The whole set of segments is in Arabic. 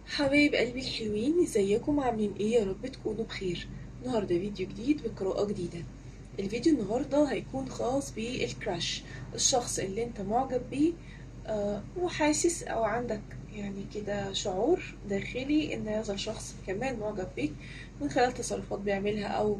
حبايب قلبي الحلوين، ازيكم عاملين ايه؟ يا رب تكونوا بخير. النهارده فيديو جديد بقراءة جديدة. الفيديو النهارده هيكون خاص بالكراش، الشخص اللي انت معجب بيه وحاسس او عندك يعني كده شعور داخلي ان هذا الشخص كمان معجب بيك من خلال تصرفات بيعملها او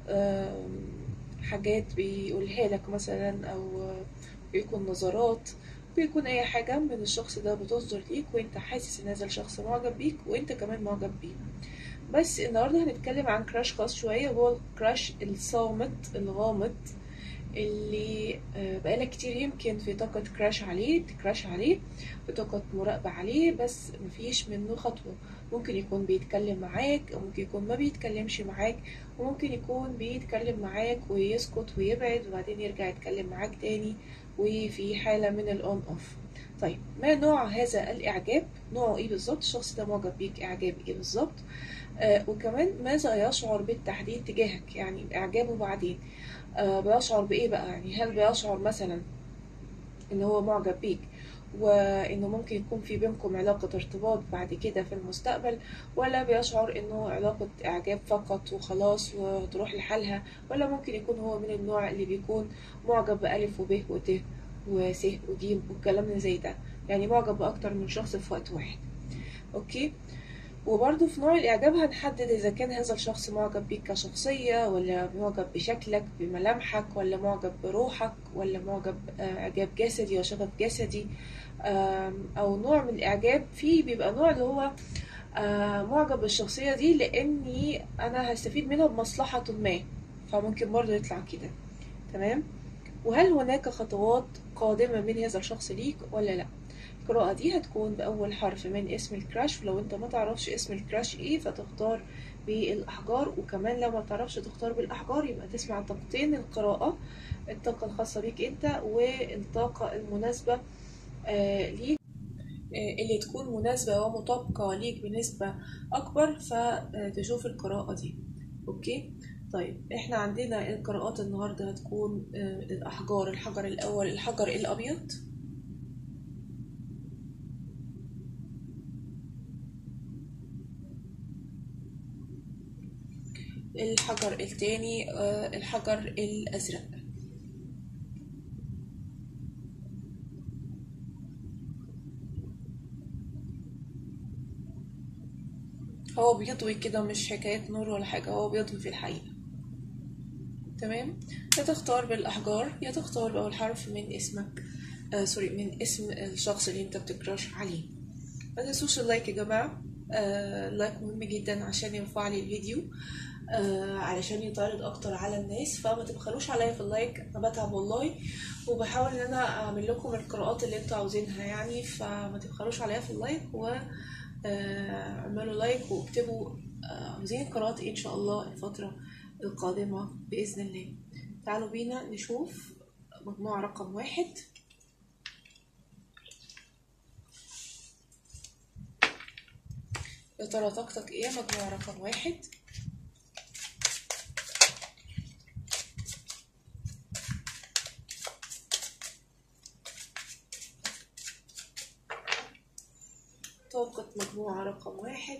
حاجات بيقولها لك مثلا، او بيكون نظرات، بيكون اي حاجة من الشخص ده بتصدر ليك وانت حاسس ان هذا الشخص معجب بيك وانت كمان معجب بيه. بس النهاردة هنتكلم عن كراش خاص شوية، هو الكراش الصامت الغامض اللي بقالك كتير يمكن في طاقة تكراش عليه، في طاقة مراقبة عليه، بس مفيش منه خطوة. ممكن يكون بيتكلم معاك أو ممكن يكون ما بيتكلمش معاك، وممكن يكون بيتكلم معاك ويسكت ويبعد وبعدين يرجع يتكلم معاك تاني، وفي حالة من الأون أوف. طيب، ما نوع هذا الإعجاب؟ نوعه إيه بالظبط؟ الشخص ده معجب بيك إعجاب إيه بالظبط؟ وكمان ماذا يشعر بالتحديد تجاهك؟ يعني إعجابه بعدين بيشعر بإيه بقى؟ يعني هل بيشعر مثلا إن هو معجب بيك وإنه ممكن يكون في بينكم علاقة ارتباط بعد كده في المستقبل، ولا بيشعر إنه علاقة إعجاب فقط وخلاص وتروح لحالها، ولا ممكن يكون هو من النوع اللي بيكون معجب بألف وب وت وس وجيم والكلام اللي زي ده، يعني معجب بأكتر من شخص في وقت واحد. أوكي. وبرضه في نوع الإعجاب هنحدد إذا كان هذا الشخص معجب بيك كشخصية، ولا معجب بشكلك بملامحك، ولا معجب بروحك، ولا معجب إعجاب جسدي وشغف جسدي. أو نوع من الإعجاب، فيه بيبقى نوع اللي هو معجب بالشخصية دي لأني أنا هستفيد منها بمصلحة ما، فممكن برضه يطلع كده. تمام. وهل هناك خطوات قادمة من هذا الشخص ليك ولا لأ؟ القراءة دي هتكون بأول حرف من اسم الكراش، ولو انت ما تعرفش اسم الكراش ايه فتختار بالأحجار، وكمان لو ما تعرفش تختار بالأحجار يبقى تسمع طاقتين القراءة، الطاقة الخاصة بيك انت والطاقة المناسبة ليك، اللي تكون مناسبة ومطابقة ليك بنسبة أكبر، فتشوف القراءة دي. أوكي. طيب، احنا عندنا القراءات النهاردة هتكون الأحجار. الحجر الأول الحجر الأبيض، الحجر التاني الحجر الأزرق. هو بيضوي كده، مش حكاية نور ولا حاجة، هو بيضوي في الحقيقة. تمام. يا تختار بالأحجار يا تختار بأول حرف من اسمك، سوري، من اسم الشخص اللي انت بتكراش عليه. ما تنسوش اللايك يا جماعة. اللايك مهم جدا عشان يرفع لي الفيديو، علشان يتعرض اكتر على الناس، فما تبخلوش عليا في اللايك، انا بتعب والله وبحاول ان انا اعمل لكم القراءات اللي انتوا عاوزينها يعني، فما تبخلوش عليا في اللايك و اعملوا لايك واكتبوا عاوزين قراءات ايه ان شاء الله الفترة القادمة بإذن الله. تعالوا بينا نشوف مجموعة رقم واحد. يا ترى طاقتك ايه مجموعة رقم واحد؟ طاقة مجموعة رقم واحد.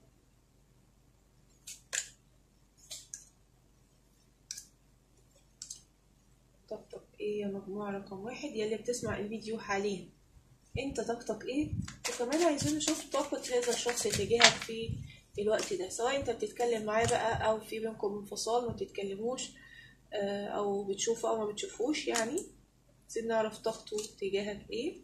طاقتك ايه يا مجموعة رقم واحد يا اللي بتسمع الفيديو حاليا؟ انت طاقتك ايه؟ وكمان عايزين نشوف طاقة هذا الشخص تجاهك في الوقت ده، سواء انت بتتكلم معاه بقى او في بينكم انفصال ما بتتكلموش، او بتشوفه او ما بتشوفوش يعني. عايزين نعرف طاقته تجاهك ايه.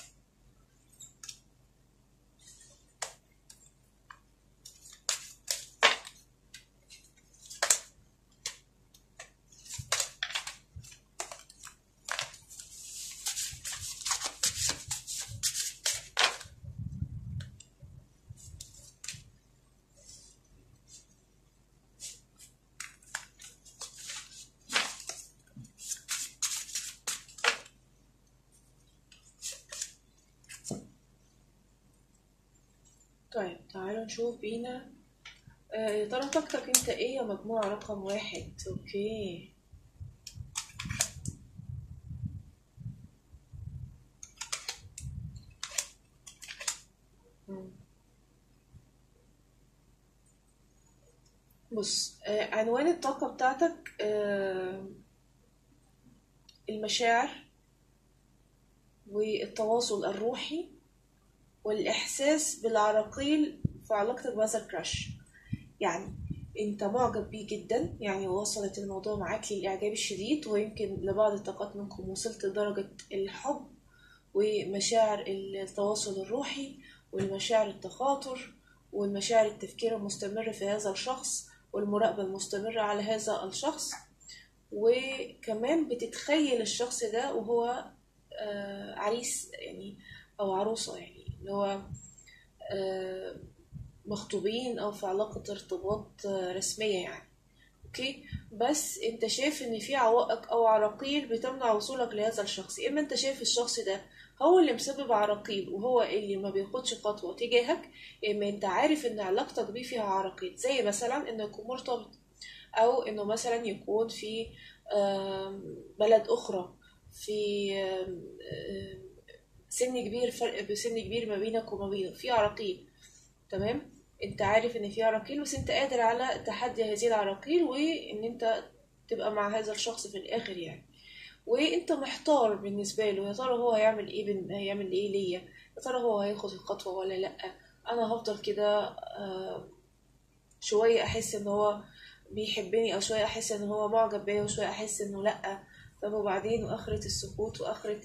طيب تعالوا نشوف بينا. يا ترى طاقتك انت ايه يا مجموعة رقم واحد؟ اوكي. مم. بص، عنوان الطاقة بتاعتك المشاعر والتواصل الروحي والإحساس بالعراقيل في علاقتك بهذا الكراش. يعني انت معجب بيه جدا، يعني وصلت الموضوع معاك للإعجاب الشديد، ويمكن لبعض الطاقات منكم وصلت لدرجة الحب ومشاعر التواصل الروحي والمشاعر التخاطر والمشاعر التفكير المستمر في هذا الشخص والمراقبة المستمرة على هذا الشخص. وكمان بتتخيل الشخص ده وهو عريس يعني أو عروسة، يعني اللي هو مخطوبين أو في علاقة ارتباط رسمية يعني. اوكي، بس انت شايف ان في عوائق او عراقيل بتمنع وصولك لهذا الشخص. اما انت شايف الشخص ده هو اللي مسبب عراقيل وهو اللي ما بياخدش خطوة تجاهك، اما انت عارف ان علاقتك بيه فيها عراقيل، زي مثلا انه يكون مرتبط، او انه مثلا يكون في بلد اخرى، في سن كبير، فرق بسن كبير ما بينك وما بينه، في عراقيل. تمام، انت عارف ان في عراقيل بس انت قادر على تحدي هذه العراقيل وان انت تبقى مع هذا الشخص في الاخر يعني. وانت محتار بالنسبه له، يا ترى هو هيعمل ايه هيعمل ايه ليا، يا ترى هو هياخد الخطوه ولا لا. انا هفضل كده شويه احس ان هو بيحبني، او شويه احس ان هو معجب بيا، وشويه احس انه لا. طب وبعدين، واخره السكوت واخره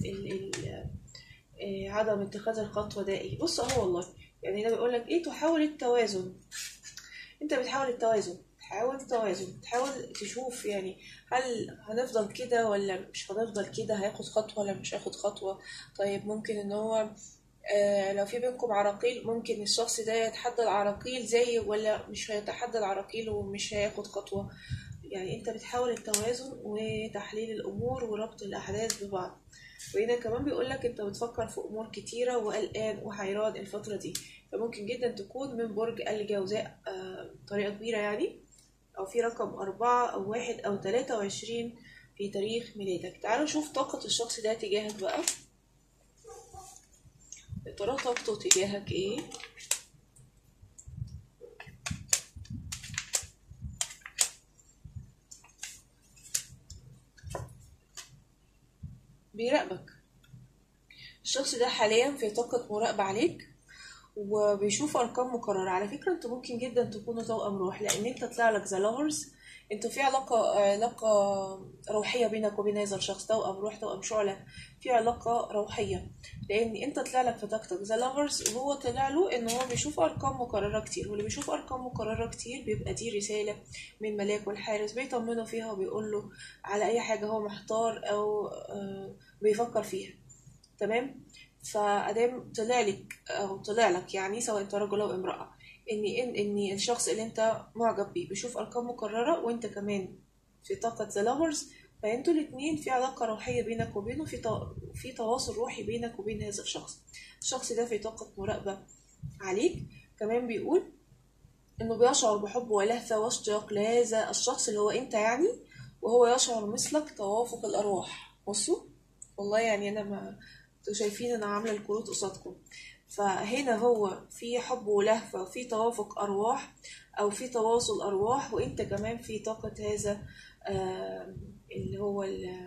عدم اتخاذ الخطوه ده ايه؟ بص اهو والله، يعني هنا بيقول لك ايه، تحاول التوازن. انت بتحاول التوازن، تحاول تشوف يعني هل هنفضل كده ولا مش هنفضل كده، هياخد خطوة ولا مش هياخد خطوة. طيب ممكن ان هو لو في بينكم عراقيل، ممكن الشخص ده يتحدى العراقيل زي، ولا مش هيتحدى العراقيل ومش هياخد خطوة. يعني انت بتحاول التوازن وتحليل الامور وربط الاحداث ببعض. وهنا كمان بيقولك انت بتفكر في امور كتيرة وقلقان وحيران الفترة دي، فممكن جدا تكون من برج الجوزاء بطريقة كبيرة يعني، او في رقم 4 او 1 او 23 في تاريخ ميلادك. تعالوا نشوف طاقة الشخص ده تجاهك بقى. يا ترى طاقته تجاهك ايه؟ بيراقبك. الشخص ده حاليا في طاقة مراقبة عليك، وبيشوف ارقام مكرره. على فكره انتوا ممكن جدا تكونوا توأم روح، لان انت طلع لك ذا لافرز. انتوا في علاقه روحيه بينك وبين هذا الشخص، توأم روح، توأم شعله، في علاقه روحيه. لان انت طلع لك في طاقتك ذا لافرز، وهو طلع له ان هو بيشوف ارقام مكرره كتير، واللي بيشوف ارقام مكرره كتير بيبقى دي رساله من ملاك والحارس بيطمنه فيها وبيقول له على اي حاجه هو محتار او بيفكر فيها. تمام، فادام طلع لك يعني، سواء انت رجل او امراه، ان الشخص اللي انت معجب بيه بيشوف ارقام مكرره، وانت كمان في طاقه ذا لافرز، فانتوا الاتنين في علاقه روحيه بينك وبينه، في تواصل روحي بينك وبين هذا الشخص. الشخص ده في طاقه مراقبه عليك. كمان بيقول انه بيشعر بحب ولهفه واشتياق لهذا الشخص اللي هو انت يعني، وهو يشعر مثلك توافق الارواح. بصوا والله، يعني انا ما انتوا شايفين انا عامله الكروت قصادكم، فهنا هو في حب ولهفه وفي توافق ارواح او في تواصل ارواح، وانت كمان في طاقه هذا اللي هو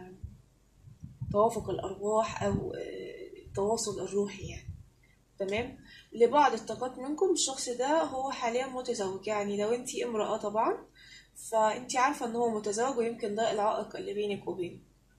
توافق الارواح او التواصل الروحي يعني. تمام، لبعض الطاقات منكم الشخص ده هو حاليا متزوج، يعني لو انتي امرأة طبعا فانتي عارفة ان هو متزوج، ويمكن ده العائق اللي بينك وبينه،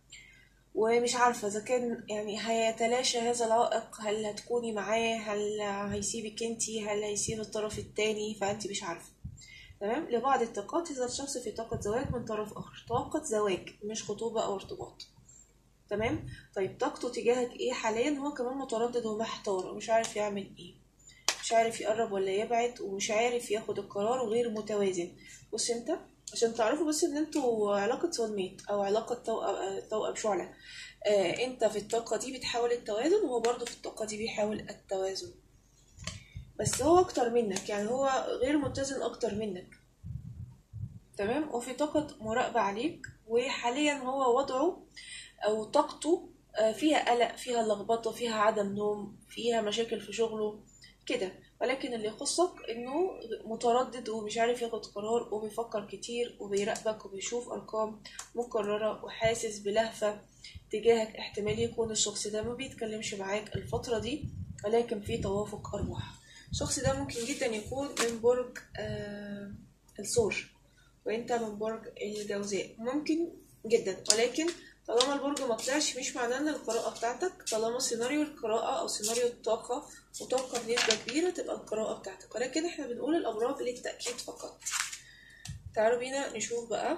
ومش عارفة إذا كان يعني هيتلاشى هذا العائق، هل هتكوني معاه، هل هيسيبك انتي، هل هيسيب الطرف التاني، فانتي مش عارفة. تمام، لبعض الطاقات إذا الشخص في طاقة زواج من طرف آخر، طاقة زواج مش خطوبة أو ارتباط. تمام، طيب طاقته تجاهك ايه حاليا؟ هو كمان متردد ومحتار ومش عارف يعمل ايه، مش عارف يقرب ولا يبعد، ومش عارف ياخد القرار، وغير متوازن. بص انت، عشان تعرفوا بس ان انتوا علاقة سولميت او علاقة توأم شعلة. انت في الطاقة دي بتحاول التوازن، وهو برضو في الطاقة دي بيحاول التوازن، بس هو اكتر منك، يعني هو غير متزن اكتر منك. تمام، وفي طاقة مراقبة عليك، وحاليا هو وضعه او طاقته فيها قلق، فيها لخبطة، فيها عدم نوم، فيها مشاكل في شغله كده. ولكن اللي يخصك انه متردد ومش عارف ياخد قرار وبيفكر كتير وبيراقبك وبيشوف ارقام مكررة وحاسس بلهفة تجاهك. احتمال يكون الشخص ده ما بيتكلمش معاك الفترة دي، ولكن في توافق ارواح. الشخص ده ممكن جدا يكون من برج الثور وانت من برج الجوزاء، ممكن جدا. ولكن طالما البرج ما طلعش مش معناه ان القراءة بتاعتك، طالما سيناريو القراءة او سيناريو الطاقة متوقع بنسبة كبيرة تبقى القراءة بتاعتك، ولكن احنا بنقول الابراج للتأكيد فقط. تعالوا بينا نشوف بقى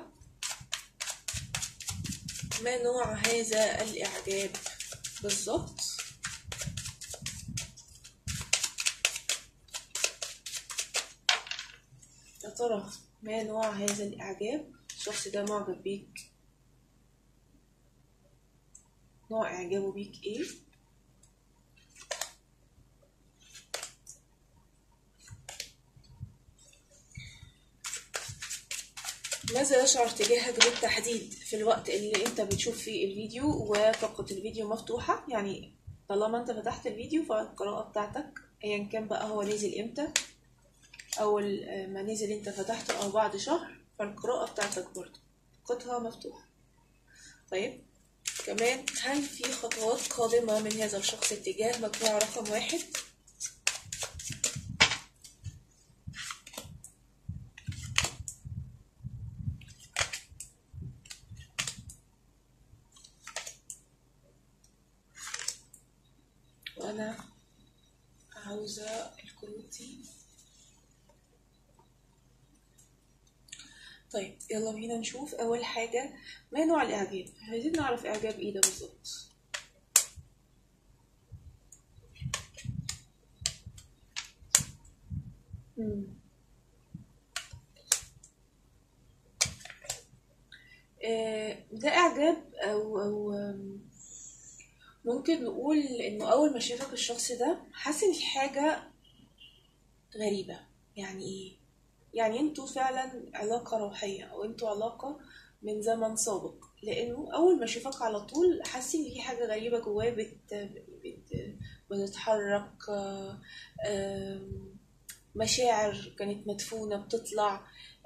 ما نوع هذا الاعجاب بالظبط. يا ترى ما نوع هذا الاعجاب؟ الشخص ده معجب بيك، نوع اعجابه بيك ايه؟ ماذا يشعر تجاهك بالتحديد في الوقت اللي انت بتشوف فيه الفيديو وطاقة الفيديو مفتوحة؟ يعني طالما انت فتحت الفيديو فالقراءة بتاعتك ايا كان بقى هو نزل امتى، اول ما نزل انت فتحته او بعد شهر، فالقراءة بتاعتك برضه طاقتها مفتوحة. طيب كمان، هل في خطوات قادمة من هذا الشخص اتجاه مجموعة رقم 1؟ وانا عاوزة الكروت دي. طيب يلا بينا نشوف اول حاجة ما نوع الاعجاب. عايزين نعرف اعجاب ايه ده بالظبط. ده اعجاب او ممكن نقول انه اول ما شافك الشخص ده حاسس ان في حاجة غريبة. يعني ايه؟ يعني انتوا فعلا علاقة روحية او انتوا علاقة من زمن سابق، لانه اول ما شافك على طول حاسس ان في حاجة غريبة جواه بتتحرك. مشاعر كانت مدفونة بتطلع،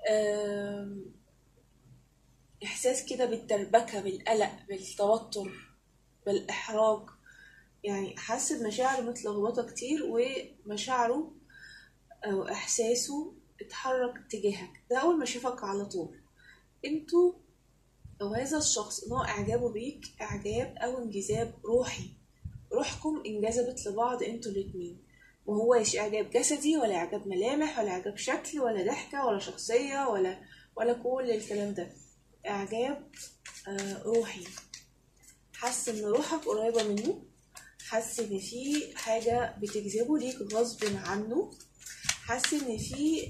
إحساس كده بالتربكة، بالقلق، بالتوتر، بالإحراج. يعني حاسس بمشاعر متلخبطة كتير، ومشاعره أو إحساسه اتحرك تجاهك. ده أول ما شافك على طول. انتوا أو هذا الشخص نوع إعجابه بيك إعجاب أو انجذاب روحي. روحكم انجذبت لبعض انتوا الاتنين، وهوش إعجاب جسدي ولا إعجاب ملامح ولا إعجاب شكل ولا ضحكة ولا شخصية ولا كل الكلام ده. إعجاب روحي. حاسس إن روحك قريبة منه، حاسس إن في حاجة بتجذبه ليك غصب عنه، حاسس إن في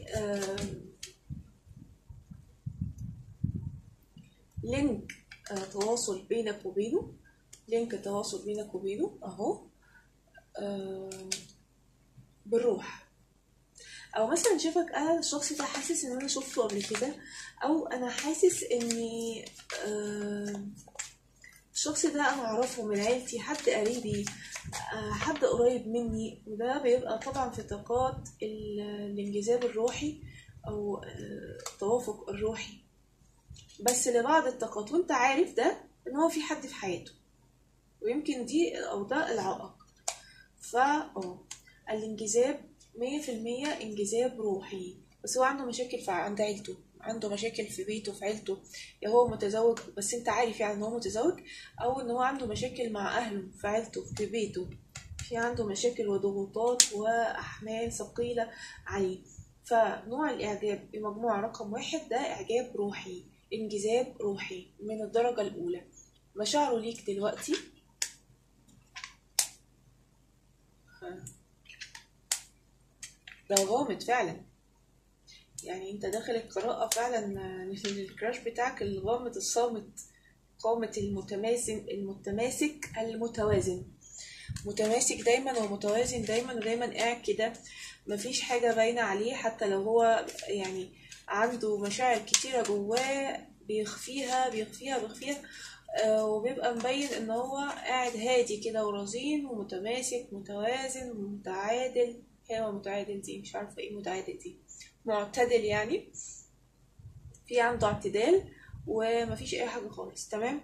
لينك تواصل بينك وبينه، لينك تواصل بينك وبينه أهو بالروح. او مثلا شافك انا الشخص ده حاسس ان انا شفته قبل كده، او انا حاسس اني الشخص ده انا اعرفه من عيلتي، حد قريبي، حد قريب مني. وده بيبقى طبعا في طاقات الانجذاب الروحي او التوافق الروحي، بس لبعض الطاقات. وانت عارف ده ان هو في حد في حياته، ويمكن دي او ده العائق. الانجذاب 100% انجذاب روحي، بس هو عنده مشاكل عند عيلته، عنده مشاكل في بيته في عيلته. يا هو متزوج بس انت عارف يعني ان هو متزوج، او ان هو عنده مشاكل مع اهله في عيلته في بيته، في عنده مشاكل وضغوطات واحمال ثقيلة عليه. فنوع الاعجاب بمجموعة رقم 1 ده اعجاب روحي، انجذاب روحي من الدرجة الاولى. مشاعره ليك دلوقتي ده غامض فعلا. يعني انت داخل القراءة فعلا الكراش بتاعك الغامض الصامت، قامة المتماسك المتوازن، متماسك دايما ومتوازن دايما ودايما قاعد كده، مفيش حاجة باينة عليه. حتى لو هو يعني عنده مشاعر كتيرة جواه بيخفيها وبيبقى مبين ان هو قاعد هادي كده ورزين ومتماسك متوازن متعادل حلوة متعادل دي، مش عارفة ايه متعادل دي، معتدل يعني، في عنده اعتدال ومفيش اي حاجة خالص. تمام،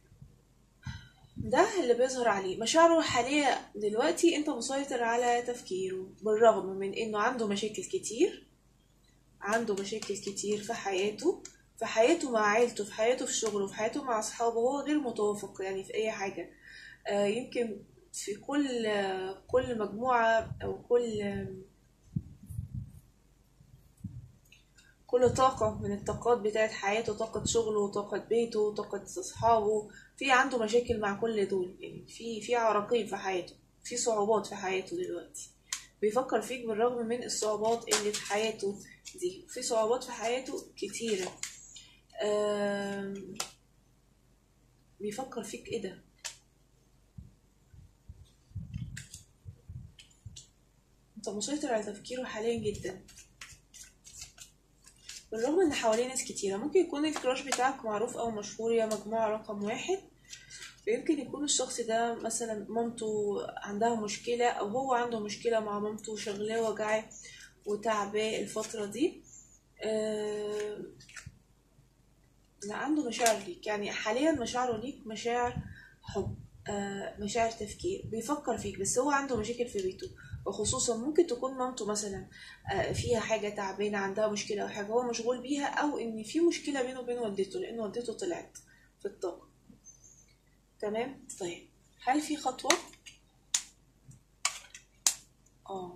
ده اللي بيظهر عليه مشاعره الحالية دلوقتي. انت مسيطر على تفكيره بالرغم من انه عنده مشاكل كتير، عنده مشاكل كتير في حياته، في حياته مع عيلته، في حياته في شغله، في حياته مع أصحابه. هو غير متوافق يعني في أي حاجة. يمكن في كل مجموعة أو كل طاقة من الطاقات بتاعت حياته، طاقة شغله، طاقة بيته، طاقة أصحابه، في عنده مشاكل مع كل دول. يعني في عراقيل في حياته، في صعوبات في حياته دلوقتي. بيفكر فيك بالرغم من الصعوبات اللي في حياته دي. في صعوبات في حياته كتيرة. آم، بيفكر فيك ايه ده. انت مسيطر على تفكيره حاليا جدا، بالرغم ان حواليه ناس كتيرة. ممكن يكون الكراش بتاعك معروف او مشهور يا مجموعة رقم واحد، ويمكن يكون الشخص ده مثلا مامته عندها مشكلة او هو عنده مشكلة مع مامته، شغلاه وجعاه وتعباه الفترة دي. لا، عنده مشاعر ليك، يعني حاليا مشاعره ليك مشاعر حب، مشاعر تفكير، بيفكر فيك. بس هو عنده مشاكل في بيته، وخصوصا ممكن تكون مامته مثلا فيها حاجة تعبانة، عندها مشكلة أو حاجة هو مشغول بيها، أو إن في مشكلة بينه وبين والدته لأن والدته طلعت في الطاقة. تمام. طيب، هل في خطوة؟ اه،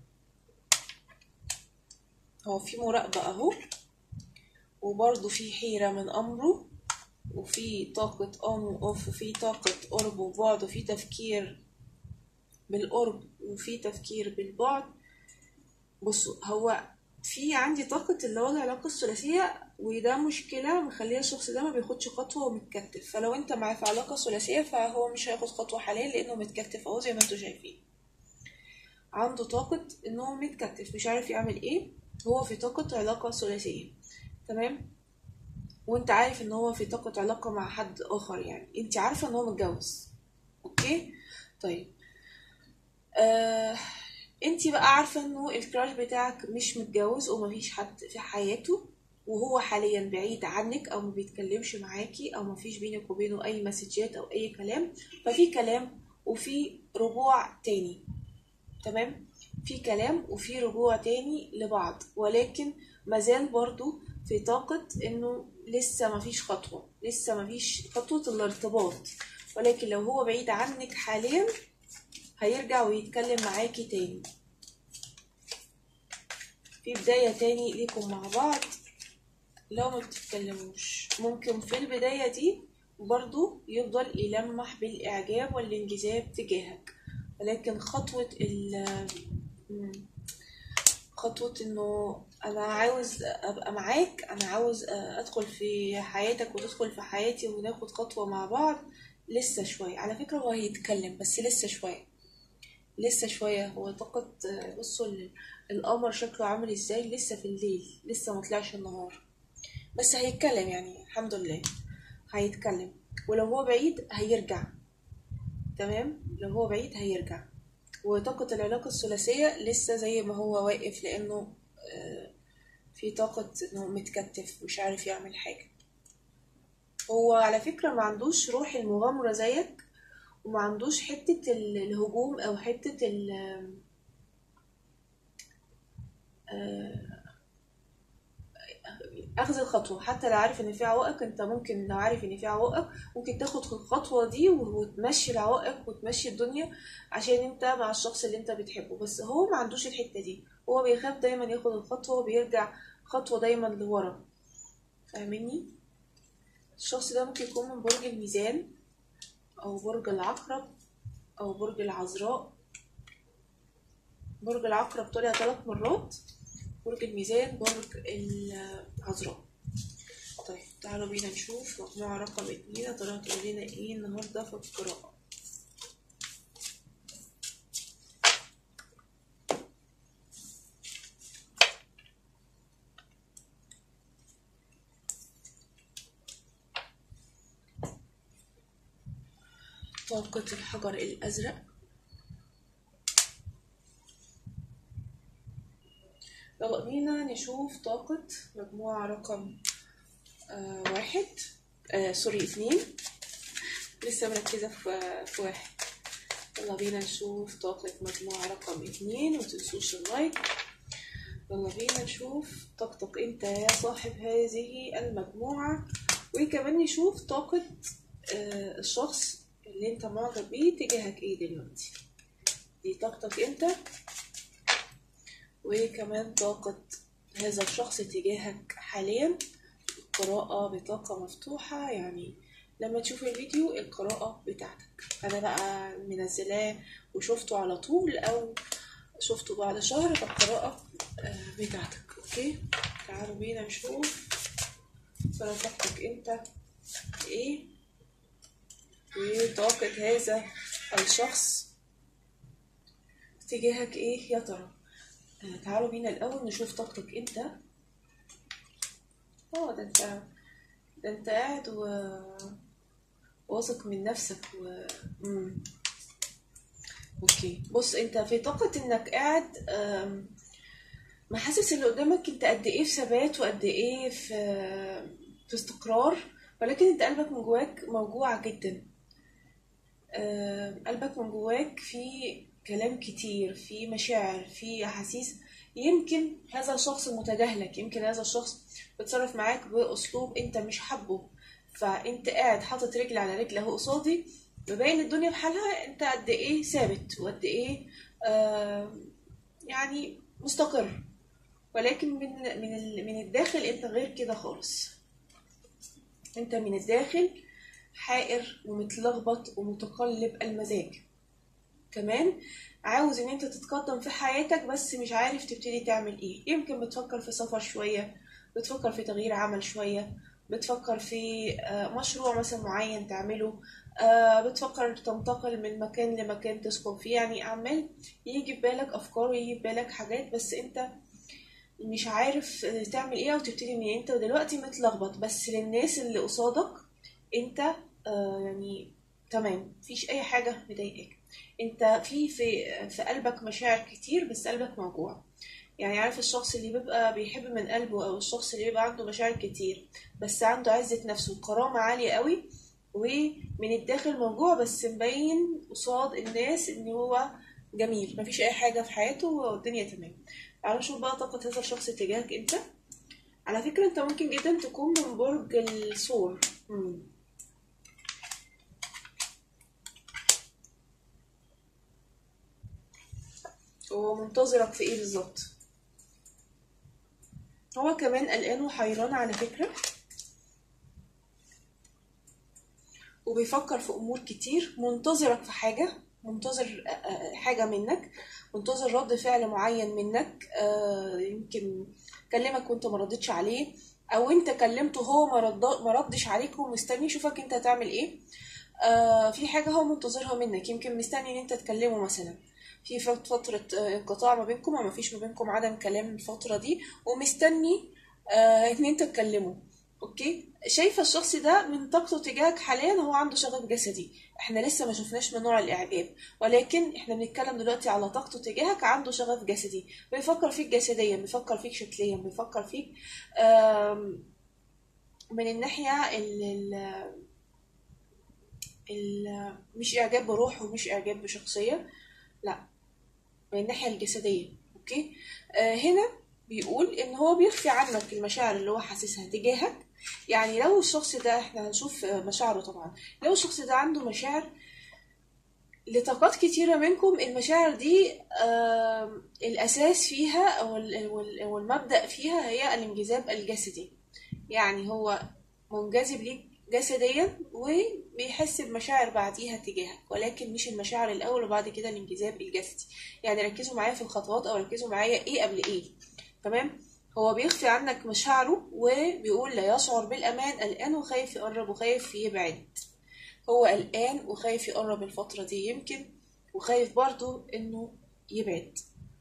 هو في مراقبة أهو، وبرضه في حيرة من أمره، وفي طاقة اون واوف، وفي طاقة قرب وبعد، وفي تفكير بالقرب وفي تفكير بالبعد. بصوا، هو في عندي طاقة اللي هو العلاقة الثلاثية، وده مشكلة مخليه الشخص ده ما بياخدش خطوة ومتكتف. فلو انت معاه في علاقة ثلاثية فهو مش هياخد خطوة حاليا لانه متكتف اهو زي ما انتوا شايفين. عنده طاقة انه متكتف مش عارف يعمل ايه. هو في طاقة علاقة ثلاثية. تمام. وانت عارف ان هو في طاقة علاقة مع حد اخر، يعني انت عارفة ان هو متجوز. اوكي. طيب، آه انتي بقى عارفة انه الكراش بتاعك مش متجوز ومفيش حد في حياته، وهو حاليا بعيد عنك او ما بيتكلمش معاكي او مفيش بينك وبينه اي مسجات او اي كلام. ففي كلام وفي رجوع تاني. تمام. في كلام وفي رجوع تاني لبعض، ولكن مازال برضو في طاقة انه لسه مفيش خطوة، لسه مفيش خطوة الارتباط. ولكن لو هو بعيد عنك حاليا هيرجع ويتكلم معاكي تاني، في بداية تاني ليكم مع بعض. لو ما بتتكلموش ممكن في البداية دي برضو يفضل يلمح بالإعجاب والانجذاب تجاهك، ولكن خطوة انه انا عاوز ابقى معاك، انا عاوز ادخل في حياتك وتدخل في حياتي وناخد خطوة مع بعض، لسه شوية. على فكرة هو هيتكلم بس لسه شوية، لسه شوية. هو طاقة، بصوا القمر شكله عامل ازاي، لسه في الليل، لسه ما طلعش النهار، بس هيتكلم يعني الحمد لله. هيتكلم، ولو هو بعيد هيرجع. تمام، لو هو بعيد هيرجع. وطاقة العلاقة الثلاثية لسه زي ما هو واقف، لأنه في طاقة إنه متكتف مش عارف يعمل حاجة. هو على فكرة ما عندوش روح المغامرة زيك، وما عندوش حتة الهجوم أو حتة اخذ الخطوه. حتى لو عارف ان في عوائق، انت ممكن لو عارف ان في عوائق ممكن تاخد الخطوه دي وتمشي العوائق وتمشي الدنيا عشان انت مع الشخص اللي انت بتحبه. بس هو ما عندوش الحته دي، هو بيخاف دايما ياخد الخطوه وبيرجع خطوه دايما لورا. فاهميني؟ الشخص ده ممكن يكون من برج الميزان او برج العقرب او برج العذراء. برج العقرب طلع 3 مرات، برج الميزان، برج العذراء. طيب تعالوا بينا نشوف مجموعة رقم 2 يا ترى هتقول لنا ايه النهاردة في القراءة. طاقة الحجر الأزرق، يلا بينا نشوف طاقة مجموعة رقم 1 سوري 2. لسه مركزة في 1. يلا بينا نشوف طاقة مجموعة رقم 2، متنسوش اللايك. يلا بينا نشوف طاقتك انت يا صاحب هذه المجموعة، وكمان نشوف طاقة الشخص اللي انت معجب بيه تجاهك ايه دلوقتي. دي طاقتك انت، وكمان طاقة هذا الشخص تجاهك حاليا. القراءة بطاقة مفتوحة، يعني لما تشوف الفيديو القراءة بتاعتك. انا بقى منزلاه وشفته على طول او شفته بعد شهر، فالقراءة بتاعتك. اوكي، تعالوا بينا نشوف طاقتك انت ايه وطاقة هذا الشخص تجاهك ايه يا ترى. تعالوا بينا الاول نشوف طاقتك انت. ده انت قاعد واثق من نفسك اوكي، بص انت في طاقة انك قاعد محاسس اللي قدامك انت قد ايه في ثبات وقد ايه في استقرار، ولكن انت قلبك من جواك موجوع جدا. قلبك من جواك في كلام كتير، في مشاعر، في احاسيس. يمكن هذا الشخص متجاهلك، يمكن هذا الشخص بيتصرف معاك باسلوب انت مش حابه، فانت قاعد حاطط رجل على رجل اهو قصادي، مبين الدنيا بحالها انت قد ايه ثابت وقد ايه يعني مستقر، ولكن من الداخل انت غير كده خالص. انت من الداخل حائر ومتلخبط ومتقلب المزاج. كمان عاوز ان انت تتقدم في حياتك بس مش عارف تبتدي تعمل ايه. يمكن بتفكر في سفر شوية، بتفكر في تغيير عمل شوية، بتفكر في مشروع مثلا معين تعمله، بتفكر تنتقل من مكان لمكان تسكن فيه. يعني عمال يجي في بالك افكار ويجي في بالك حاجات، بس انت مش عارف تعمل ايه او تبتدي منين. انت دلوقتي متلخبط، بس للناس اللي قصادك انت يعني تمام، مفيش اي حاجه مضايقاك. انت في قلبك مشاعر كتير، بس قلبك موجوع. يعني عارف الشخص اللي بيبقى بيحب من قلبه، او الشخص اللي بيبقى عنده مشاعر كتير بس عنده عزة نفسه وكرامة عالية قوي، ومن الداخل موجوع بس مبين قصاد الناس ان هو جميل، مفيش اي حاجة في حياته والدنيا تمام. تعالوا نشوف بقى طاقة هذا الشخص تجاهك انت. على فكرة انت ممكن جدا تكون من برج الثور. هو منتظرك في ايه بالظبط؟ هو كمان قلقان وحيران على فكرة، وبيفكر في امور كتير، منتظرك في حاجة، منتظر حاجة منك، منتظر رد فعل معين منك. يمكن كلمك وانت ما ردتش عليه، او انت كلمته هو ما ردش عليك ومستني يشوفك انت هتعمل ايه. في حاجة هو منتظرها منك، يمكن مستني ان انت تكلمه مثلا في فترة انقطاع ما بينكم، او ما فيش ما بينكم عدم كلام الفترة دي، ومستني ان انت تكلمه. اوكي، شايفة الشخص ده من طاقته تجاهك حاليا هو عنده شغف جسدي. احنا لسه ما شفناش من نوع الاعجاب، ولكن احنا بنتكلم دلوقتي على طاقته تجاهك. عنده شغف جسدي، بيفكر فيك جسديا، بيفكر فيك شكليا، بيفكر فيك من الناحية مش اعجاب بروح ومش اعجاب بشخصية، لا، من الناحية الجسدية. اوكي، هنا بيقول ان هو بيخفي عنك المشاعر اللي هو حاسسها تجاهك. يعني لو الشخص ده، احنا هنشوف مشاعره طبعا، لو الشخص ده عنده مشاعر لطاقات كتيرة منكم، المشاعر دي الأساس فيها أو المبدأ فيها هي الانجذاب الجسدي. يعني هو منجذب ليك جسديا وبيحس بمشاعر بعديها تجاهك، ولكن مش المشاعر الأول وبعد كده الانجذاب الجسدي. يعني ركزوا معايا في الخطوات، أو ركزوا معايا إيه قبل إيه. تمام، هو بيخفي عنك مشاعره وبيقول لا يشعر بالأمان، قلقان وخايف يقرب وخايف يبعد. هو قلقان وخايف يقرب الفترة دي يمكن، وخايف برضو إنه يبعد.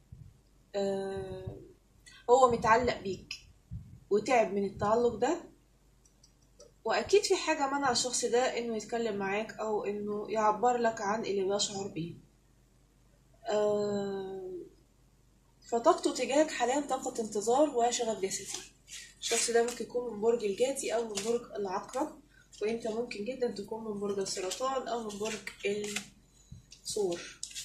هو متعلق بيك وتعب من التعلق ده، واكيد في حاجة منع الشخص ده انه يتكلم معاك او انه يعبر لك عن اللي بيشعر بيه. فطاقته تجاهك حاليا طاقة انتظار وشغف جسدي. الشخص ده ممكن يكون من برج الجدي أو من برج العقرب، وانت ممكن جدا تكون من برج السرطان أو من برج الثور.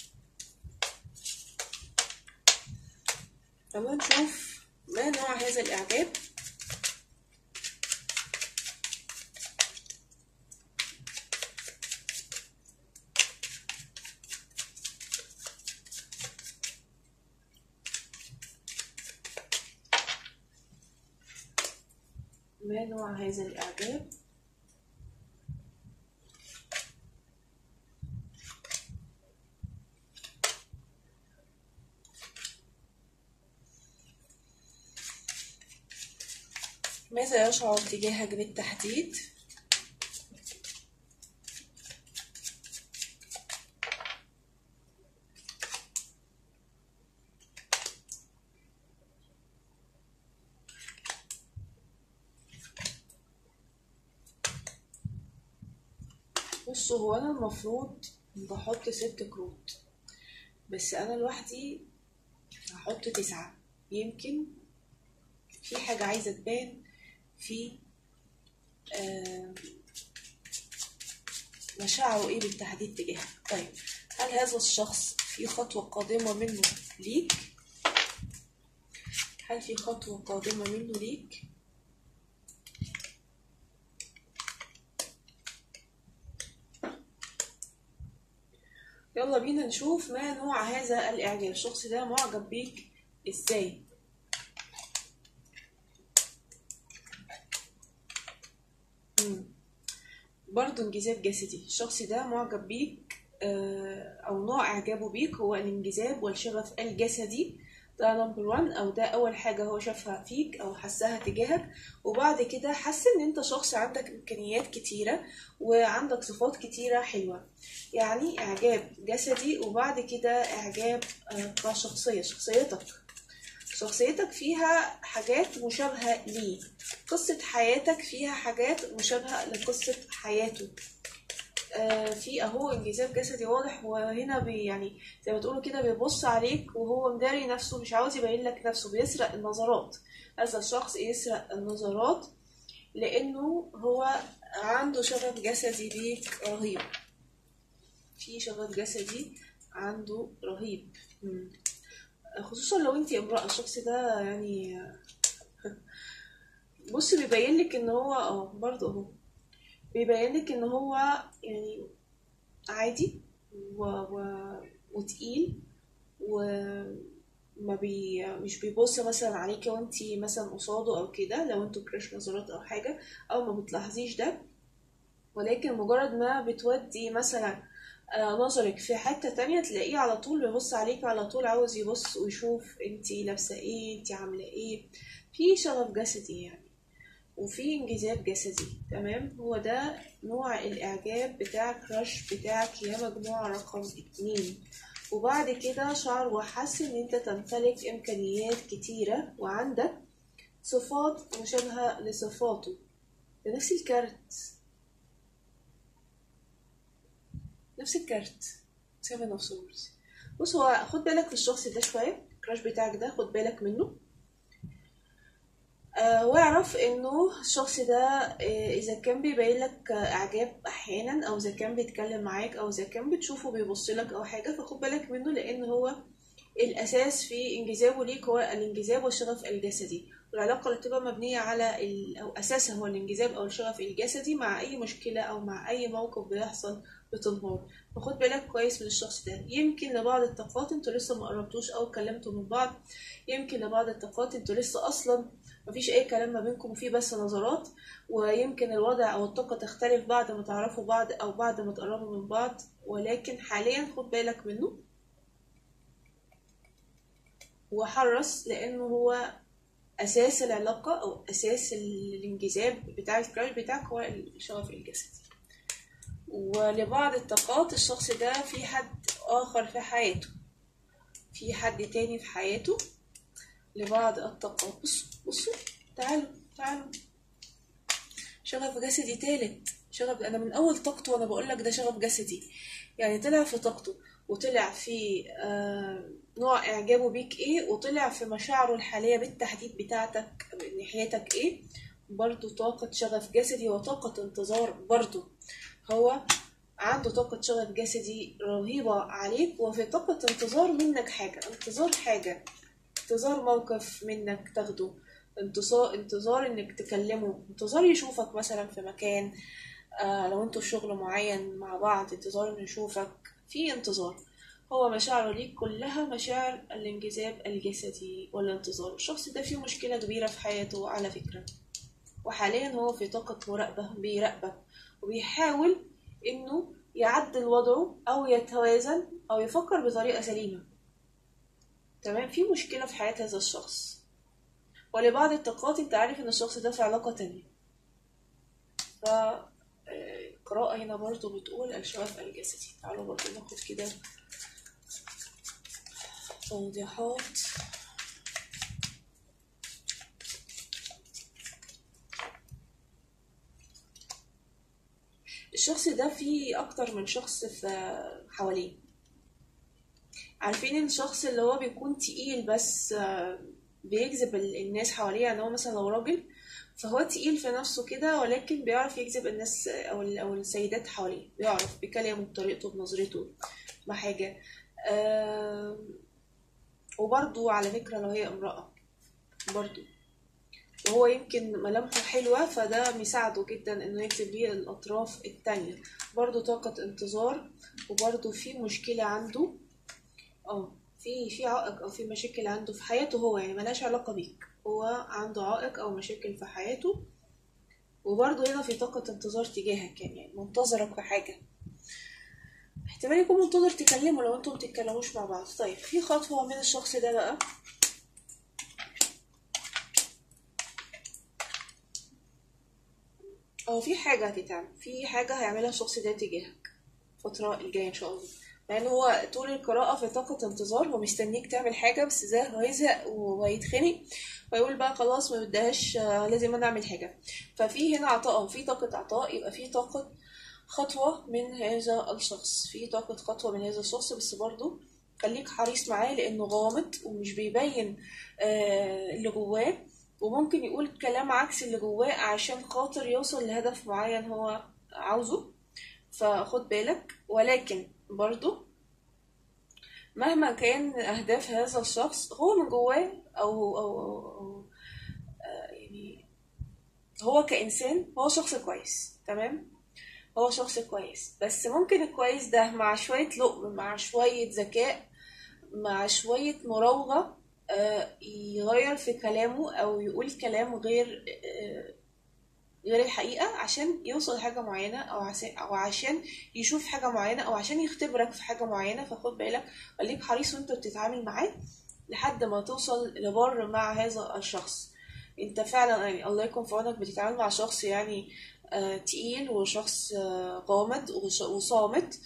تعالوا نشوف ما نوع هذا الإعجاب. ما نوع هذا الإعجاب؟ ماذا يشعر تجاهك بالتحديد؟ بصوا، هو أنا المفروض بحط 6 كروت، بس أنا لوحدي هحط 9. يمكن في حاجة عايزة تبان في مشاعره ايه بالتحديد تجاهك. طيب، هل هذا الشخص في خطوة قادمة منه ليك؟ هل في خطوة قادمة منه ليك؟ يلا بينا نشوف ما نوع هذا الإعجاب. الشخص ده معجب بيك ازاي؟ برضو انجذاب جسدي. الشخص ده معجب بيك او نوع اعجابه بيك هو الانجذاب والشغف الجسدي. ده نمبر 1، او ده اول حاجة هو شافها فيك او حسها تجاهك. وبعد كده حس ان انت شخص عندك امكانيات كتيرة وعندك صفات كتيرة حلوة. يعني اعجاب جسدي، وبعد كده اعجاب كشخصية. شخصيتك فيها حاجات مشابهة ليه. قصة حياتك فيها حاجات مشابهة لقصة حياته. في اهو انجذاب جسدي واضح، وهنا يعني زي ما تقولوا كده بيبص عليك وهو مداري نفسه، مش عاوز يبين لك نفسه، بيسرق النظرات. هذا الشخص يسرق النظرات لانه هو عنده شغف جسدي بيك رهيب. في شغف جسدي عنده رهيب، خصوصا لو انتي امرأة. الشخص ده يعني بص بيبين لك ان هو برضه اهو بيبين لك ان هو يعني عادي وتقيل، مش بيبص مثلا عليكي وانتي مثلا قصاده او كده، لو انتوا كراش نظرات او حاجة، او ما بتلاحظيش ده. ولكن مجرد ما بتودي مثلا نظرك في حتة تانية تلاقيه على طول بيبص عليك، على طول عاوز يبص ويشوف انتي لابسة ايه، انتي عاملة ايه. في شغف جسدي يعني، وفي انجذاب جسدي. تمام، هو ده نوع الاعجاب بتاع كراش بتاعك يا مجموعة رقم 2. وبعد كده شعر وحس ان انت تمتلك امكانيات كتيرة وعندك صفات مشابهة لصفاته. بنفس الكارت، نفس الكارت Seven of Swords. بص، هو خد بالك في الشخص ده شوية. الكراش بتاعك ده خد بالك منه. واعرف انه الشخص ده اذا كان بيبين لك اعجاب احيانا، او اذا كان بيتكلم معاك، او اذا كان بتشوفه بيبص لك او حاجة، فخد بالك منه، لان هو الاساس في انجذابه ليك هو الانجذاب والشغف الجسدي. والعلاقة اللي بتبقى مبنية على او اساسها هو الانجذاب او الشغف الجسدي، مع اي مشكلة او مع اي موقف بيحصل بتنهار. فخد بالك كويس من الشخص ده. يمكن لبعض الطاقات انتوا لسه ما قربتوش او اتكلمتوا من بعض، يمكن لبعض الطاقات انتوا لسه اصلا مفيش اي كلام ما بينكم، فيه بس نظرات. ويمكن الوضع او الطاقة تختلف بعد ما تعرفوا بعض او بعد ما تقربوا من بعض، ولكن حاليا خد بالك منه وحرص، لانه هو اساس العلاقة او اساس الانجذاب بتاع الكراش بتاعك هو الشغف الجسدي. ولبعض الطاقات الشخص ده في حد اخر في حياته، في حد تاني في حياته. لبعض الطاقات بصوا تعالوا شغف جسدي تالت. شغف، انا من اول طاقته وانا بقول لك ده شغف جسدي، يعني طلع في طاقته. وطلع في نوع إعجابه بيك إيه، وطلع في مشاعره الحالية بالتحديد بتاعتك ناحيتك إيه. برضو طاقة شغف جسدي وطاقة انتظار. برضو هو عنده طاقة شغف جسدي رهيبة عليك، وفي طاقة انتظار منك حاجة، انتظار حاجة، انتظار موقف منك تاخده، انتظار انك تكلمه، انتظار يشوفك مثلا في مكان. لو انتوا في شغل معين مع بعض، انتظار انه يشوفك في انتظار. هو مشاعره ليك كلها مشاعر الانجذاب الجسدي والانتظار. الشخص ده فيه مشكلة كبيرة في حياته على فكرة، وحاليا هو في طاقة مراقبة، بيراقبك وبيحاول انه يعدل وضعه او يتوازن او يفكر بطريقة سليمة. تمام، في مشكلة في حياة هذا الشخص. ولبعض الطاقات انت عارف ان الشخص ده في علاقة تانية. ف القراءة هنا برضو بتقول الشغف الجسدي. تعالوا برضو ناخد كده توضيحات. الشخص ده فيه أكتر من شخص في حواليه. عارفين الشخص اللي هو بيكون تقيل بس بيجذب الناس حواليه؟ يعني هو مثلا لو راجل فهو تقيل في نفسه كده، ولكن بيعرف يجذب الناس أو السيدات حواليه، بيعرف بكلامه بطريقته بنظرته بحاجة. وبرضو على فكرة لو هي امرأة برضو، وهو يمكن ملامحه حلوة فده بيساعده جدا انه يجذب ليه الاطراف التانية. برضو طاقة انتظار، وبرضو في مشكلة عنده، في عائق او في مشاكل عنده في حياته هو، يعني ملهاش علاقة بيك، هو عنده عائق او مشاكل في حياته. وبرضو هنا في طاقة انتظار تجاهك، يعني منتظرك في حاجة. احتمال يكون منتظر تكلمه لو انتم متتكلموش مع بعض. طيب في خطوة من الشخص ده بقى، في حاجة هتتعمل، في حاجة هيعملها الشخص ده تجاهك الفترة الجاية إن شاء الله. لأن هو طول القراءة في طاقة انتظار، هو مستنيك تعمل حاجة، بس ده هيزهق وهيتخنق ويقول بقى خلاص ما بدهاش، لازم أنا أعمل حاجة. ففي هنا عطاء، في طاقة عطاء، يبقى في طاقة خطوة من هذا الشخص، في طاقة خطوة من هذا الشخص. بس برضو خليك حريص معاه لأنه غامض ومش بيبين اللي جواه، وممكن يقول كلام عكس اللي جواه عشان خاطر يوصل لهدف معين هو عاوزه. فخد بالك. ولكن برضو مهما كان أهداف هذا الشخص، هو من جواه أو يعني هو كإنسان هو شخص كويس. تمام، هو شخص كويس، بس ممكن الكويس ده مع شوية لقم، مع شوية ذكاء، مع شوية مراوغة يغير في كلامه أو يقول كلام غير الحقيقة عشان يوصل لحاجة معينة، أو عشان يشوف حاجة معينة، أو عشان يختبرك في حاجة معينة. فخد بالك، خليك حريص وانت بتتعامل معاه لحد ما توصل لبر مع هذا الشخص. انت فعلا يعني الله يكون في عونك، بتتعامل مع شخص يعني تقيل، وشخص غامض وصامت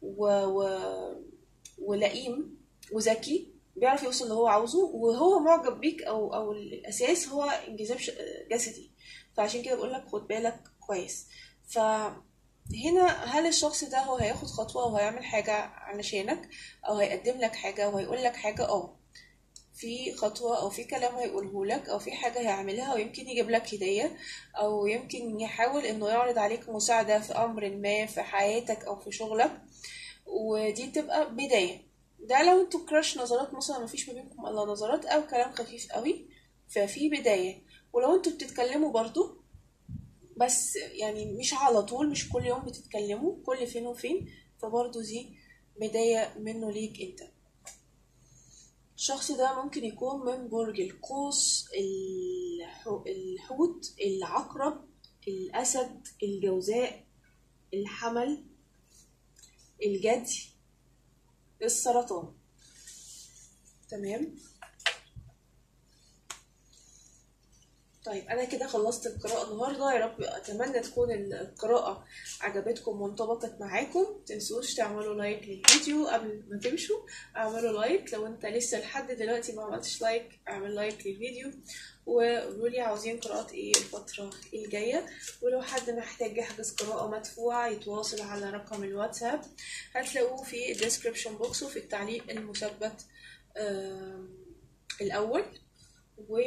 ولئيم وذكي، بيعرف يوصل اللي هو عاوزه، وهو معجب بيك، او الاساس هو انجذاب جسدي. فعشان كده بقول لك خد بالك كويس. فهنا هل الشخص ده هو هياخد خطوة وهيعمل حاجة علشانك، او هيقدم لك حاجة وهيقول لك حاجة؟ في خطوة او في كلام هيقوله لك، او في حاجة هيعملها، ويمكن يجيب لك هدية، او يمكن يحاول انه يعرض عليك مساعدة في امر ما في حياتك او في شغلك. ودي تبقى بداية. ده لو انتوا كراش نظرات مثلا، مفيش ما بينكم الا نظرات او كلام خفيف قوي، ففي بداية. ولو انتوا بتتكلموا برضو بس يعني مش على طول، مش كل يوم بتتكلموا، كل فين وفين، فبرضو دي بداية منه ليك انت. الشخص ده ممكن يكون من برج القوس، الحوت، العقرب، الأسد، الجوزاء، الحمل، الجدي، السرطان. تمام. طيب انا كده خلصت القراءة النهاردة، يا رب اتمنى تكون القراءة عجبتكم وانطبقت معاكم. متنسوش تعملوا لايك للفيديو قبل ما تمشوا، اعملوا لايك لو انت لسه لحد دلوقتي ما عملتش لايك، اعمل لايك للفيديو وقولوا لي عاوزين قراءات ايه الفترة الجاية. ولو حد محتاج يحجز قراءة مدفوعة يتواصل على رقم الواتساب، هتلاقوه في الديسكريبشن بوكس وفي التعليق المثبت الاول. و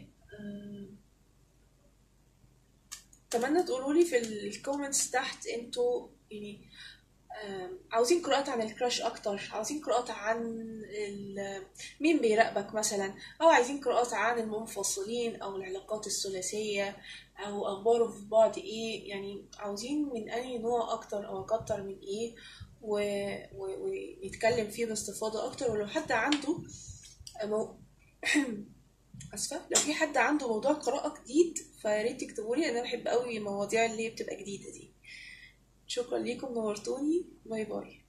اتمنى تقولوا لي في الكومنتس تحت انتوا يعني عاوزين قراءات عن الكراش اكتر، عاوزين قراءات عن مين بيراقبك مثلا، او عايزين قراءات عن المنفصلين او العلاقات الثلاثية، او اخباره في بعض ايه، يعني عاوزين من اي نوع اكتر او اكتر من ايه ونتكلم فيه باستفاضة اكتر. ولو حد عنده مو... اسفة، لو في حد عنده موضوع قراءة جديد فياريت تكتبولي، انا بحب قوي المواضيع اللي بتبقى جديدة دي. شكرا ليكم، نورتوني، باي باي.